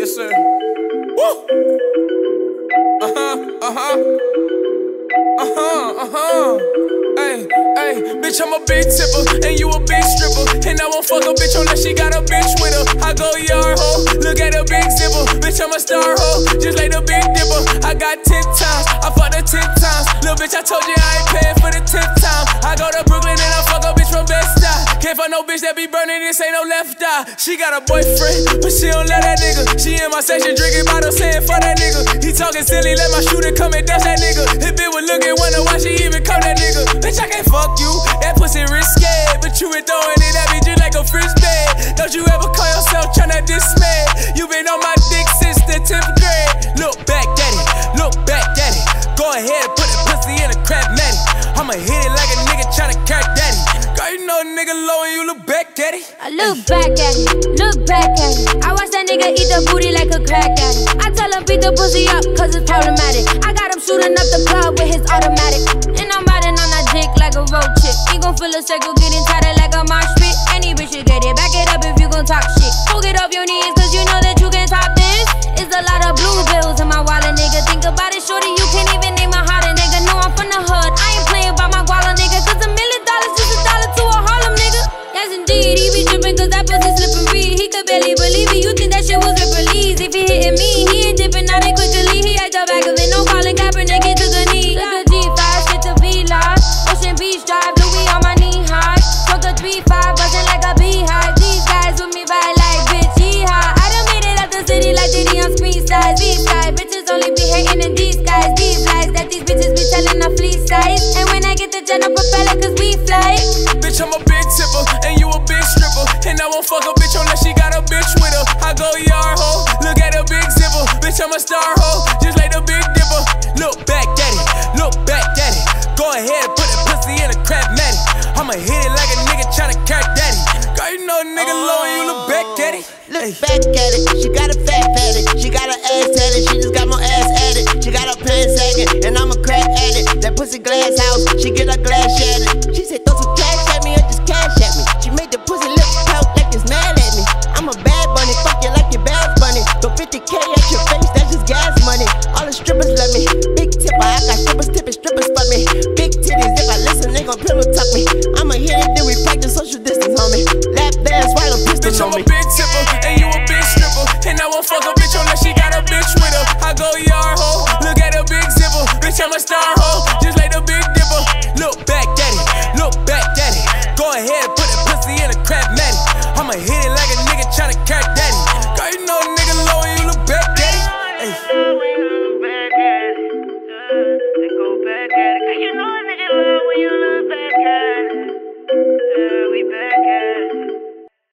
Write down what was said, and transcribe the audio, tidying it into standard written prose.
Yes, sir. Woo! Hey, hey, bitch, I'm a big tipper, and you a big stripper. And I won't fuck a bitch unless she got a bitch with her. I go yard ho, look at a big zipper. Bitch, I'm a star ho, just like the Big Dipper. I got 10 times, I fucked her 10 times. Little bitch, I told you I ain't paying for the 10th time. I go to Brooklyn and I fuck a bitch from Bed-Stuy. Can't fuck no bitch that be burning, this ain't no left eye. She got a boyfriend, but she don't love that nigga. She in my section drinking bottles, saying fuck that nigga. He talking silly, let my shooter come and dust that nigga. If bitch would look and wonder why she even come that nigga. Bitch, I can't fuck you, that pussy risky. But you been throwing it at me just like a frisbee. Don't you ever call yourself tryna dismay. You been on my dick since the 10th grade. Look back at it, look back at it. Go ahead and put that pussy in a crap matty. I'ma hit it like a nigga tryna crack daddy. Girl, you know a nigga low and you look back at it. I look back at it, look back at it. I watch that nigga eat the booty like a crack addict. I tell him beat the pussy up cause it's problematic. I got him shooting up the club with his automatic. And I'm riding on that dick like a road chick. He gon' feel a circle getting tighter like a mosh pit. Any bitch should get it, back it up if you gon' talk shit. Go get off your knees cause you know that you can top this. It's a lot of blue bills in my wallet, nigga. Think about it, shorty, you can't even name a hotter nigga. No, I'm from the hood, I ain't playing by my guala, nigga. Cause $1 million is a dollar to a Harlem, nigga. Yes, indeed, he be trippin' cause that pussy slippery. He could barely believe it, you think that shit was released. If he hitting me, he ain't dipping out it quickly. He at the back of it, no Colin Kaepernick, it took a knee. Took a G5, straight to V-Live. Ocean Beach Drive, Louis on my knee high. Took a 3-5, buzzing like a beehive. These guys with me ride like bitch, yeehaw. I done made it out the city like Diddy on screen size. V-side, bitches only be hating in these guys. These lies that these bitches be telling a fleece size. And when I get the jet, I propeller cause we fly. Bitch, I'm a big tipper, and you a big stripper. And I won't fuck a bitch unless she got a bitch with her. I go yard ho, look at a big zipper. Bitch, I'm a star ho, just like the Big Dipper. Look back at it, look back at it. Go ahead and put that pussy in a crap matty. I'ma hit it like a nigga tryna crack daddy. Girl, you know a nigga low and you look back at it. Look back at it, she got a fat fatty. She got her ass tatted, she just got more ass added. She got her pants sagging, and I'm a crack addict. That pussy glass house, she get her glass shattered. She said throw some cash at me or just cash at me. She made the pussy lips pout like it's mad at me. I'm a bad bunny, fuck you like your bad bunny. Throw 50K at your face, that's just gas money. All the strippers love me, big tipper, I got strippers tipping strippers for me. Big titties, if I listen, they gon' pillow tuck me. I'ma hit it, then we practice social distance, homie. Lap dance while I'm pistol bitch, on me. I'm a big tipper, and you a big stripper. And I won't fuck a bitch unless she got a bitch with her. I go yard ho, look at a big zipper. Bitch, I'm a star ho, just like the Big Dipper. Look back at it, look back at it. Go ahead and put that pussy in a crap matty. I'ma hit it like a nigga tryna crack daddy. Girl, you know a nigga low and you look back at it. Hey. You know a nigga low when you look back at it.